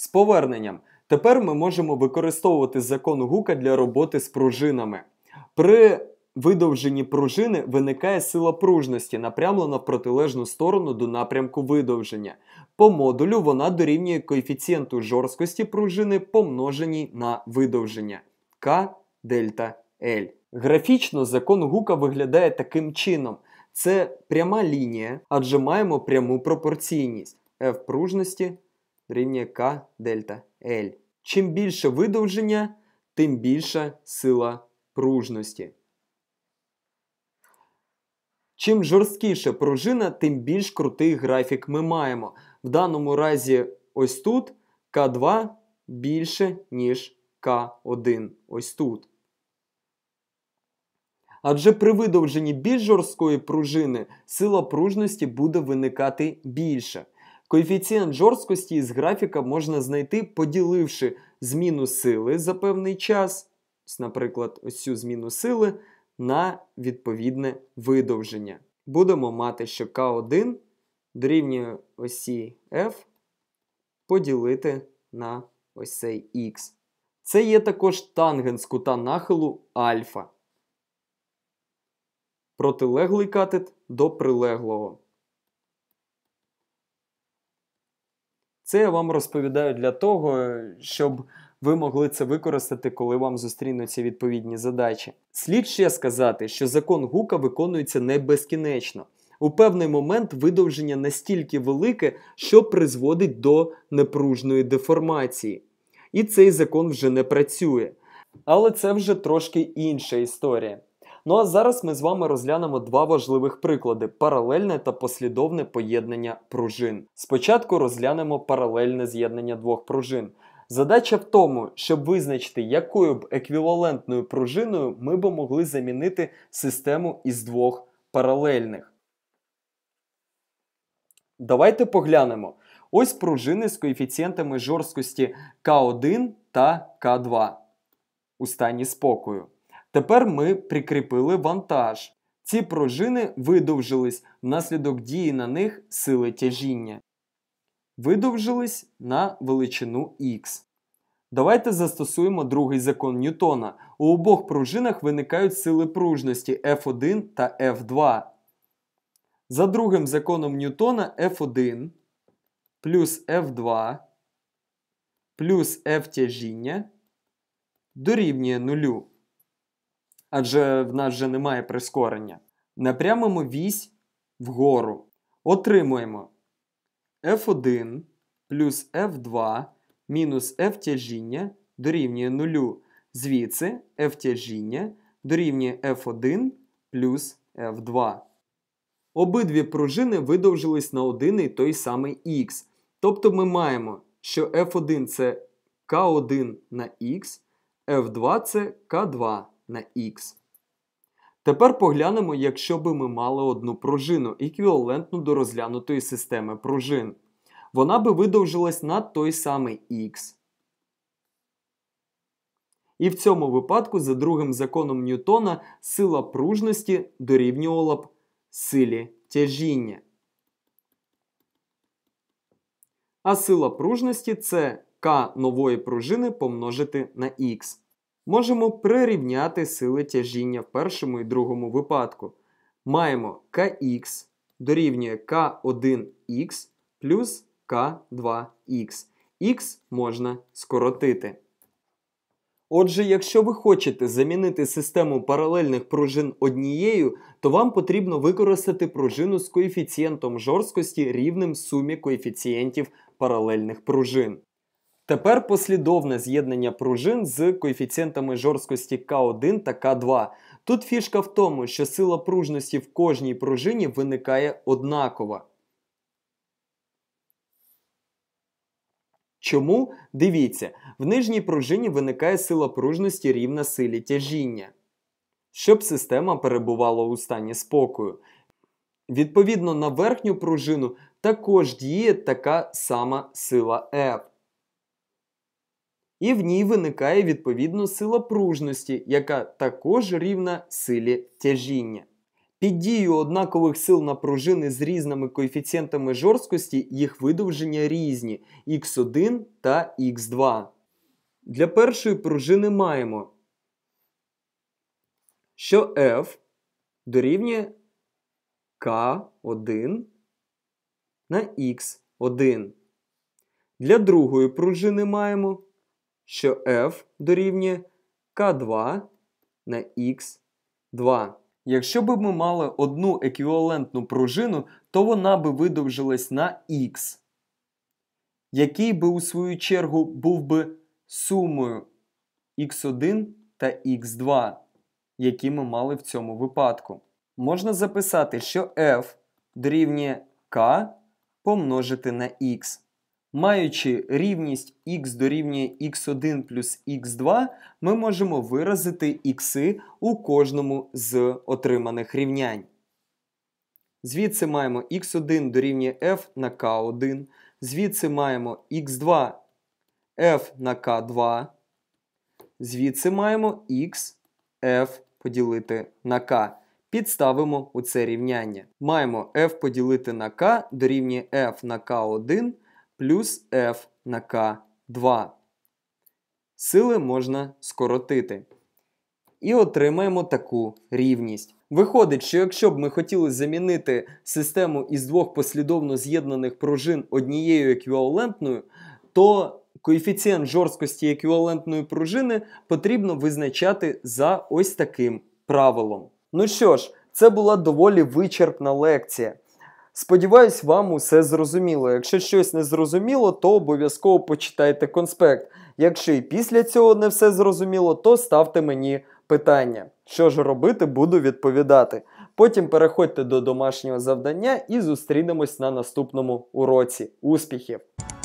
З поверненням. Тепер ми можемо використовувати закон Гука для роботи з пружинами. При видовженні пружини виникає сила пружності, напрямлена в протилежну сторону до напрямку видовження. По модулю вона дорівнює коефіцієнту жорсткості пружини, помноженій на видовження К дельта L. Графічно закон Гука виглядає таким чином. Це пряма лінія, адже маємо пряму пропорційність. F пружності дорівнює К дельта L. Чим більше видовження, тим більша сила пружності. Чим жорсткіша пружина, тим більш крутий графік ми маємо. В даному разі ось тут К2 більше, ніж К1 ось тут. Адже при видовженні більш жорсткої пружини сила пружності буде виникати більше. Коефіцієнт жорсткості із графіка можна знайти, поділивши зміну сили за певний час, наприклад, ось цю зміну сили, на відповідне видовження. Будемо мати, що К1 дорівнює осі F поділити на ось цей Х. Це є також тангенс кута нахилу альфа. Протилеглий катет до прилеглого. Це я вам розповідаю для того, щоб ви могли це використати, коли вам зустрінуться відповідні задачі. Слід ще сказати, що закон Гука виконується не безкінечно. У певний момент видовження настільки велике, що призводить до непружної деформації. І цей закон вже не працює. Але це вже трошки інша історія. Ну а зараз ми з вами розглянемо два важливих приклади – паралельне та послідовне поєднання пружин. Спочатку розглянемо паралельне з'єднання двох пружин. Задача в тому, щоб визначити, якою б еквівалентною пружиною ми б могли замінити систему із двох паралельних. Давайте поглянемо. Ось пружини з коефіцієнтами жорсткості К1 та К2 у стані спокою. Тепер ми прикріпили вантаж. Ці пружини видовжились внаслідок дії на них сили тяжіння. Видовжились на величину Х. Давайте застосуємо другий закон Ньютона. У обох пружинах виникають сили пружності F1 та F2. За другим законом Ньютона F1 плюс F2 плюс F тяжіння дорівнює нулю. Адже в нас вже немає прискорення. Напрямимо вісь вгору. Отримуємо F1 плюс F2 мінус F тяжіння дорівнює нулю. Звідси F тяжіння дорівнює F1 плюс F2. Обидві пружини видовжились на один і той самий Х. Тобто ми маємо, що F1 це К1 на Х, F2 це К2 на Х. Тепер поглянемо, якщо би ми мали одну пружину, еквівалентну до розглянутої системи пружин. Вона би видовжилась на той самий Х. І в цьому випадку, за другим законом Ньютона, сила пружності дорівнювала б силі тяжіння. А сила пружності – це К нової пружини помножити на Х. Можемо прирівняти сили тяжіння в першому і другому випадку. Маємо Кх дорівнює К1х плюс К2х. Х можна скоротити. Отже, якщо ви хочете замінити систему паралельних пружин однією, то вам потрібно використати пружину з коефіцієнтом жорсткості рівним сумі коефіцієнтів паралельних пружин. Тепер послідовне з'єднання пружин з коефіцієнтами жорсткості К1 та К2. Тут фішка в тому, що сила пружності в кожній пружині виникає однакова. Чому? Дивіться, в нижній пружині виникає сила пружності рівна силі тяжіння, щоб система перебувала у стані спокою. Відповідно, на верхню пружину також діє така сама сила F. І в ній виникає відповідно сила пружності, яка також рівна силі тяжіння. Під дією однакових сил на пружини з різними коефіцієнтами жорсткості їх видовження різні – х1 та х2. Для першої пружини маємо, що F дорівнює K1 на х1. Для другої пружини маємо, що F дорівнює K2 на х2. Якщо б ми мали одну еквівалентну пружину, то вона би видовжилась на х, який би у свою чергу був би сумою х1 та х2, які ми мали в цьому випадку. Можна записати, що F дорівнює K помножити на х. Маючи рівність х дорівнює х1 плюс х2, ми можемо виразити ікси у кожному з отриманих рівнянь. Звідси маємо х1 дорівнює f на k1, звідси маємо х2 f на k2, звідси маємо х f поділити на k. Підставимо у це рівняння. Маємо f поділити на k дорівнює f на k1 плюс f на k2. Сили можна скоротити. І отримаємо таку рівність. Виходить, що якщо б ми хотіли замінити систему із двох послідовно з'єднаних пружин однією еквівалентною, то коефіцієнт жорсткості еквівалентної пружини потрібно визначати за ось таким правилом. Ну що ж, це була доволі вичерпна лекція. Сподіваюсь, вам усе зрозуміло. Якщо щось не зрозуміло, то обов'язково почитайте конспект. Якщо і після цього не все зрозуміло, то ставте мені питання. Що ж робити, буду відповідати. Потім переходьте до домашнього завдання і зустрінемось на наступному уроці. Успіхів!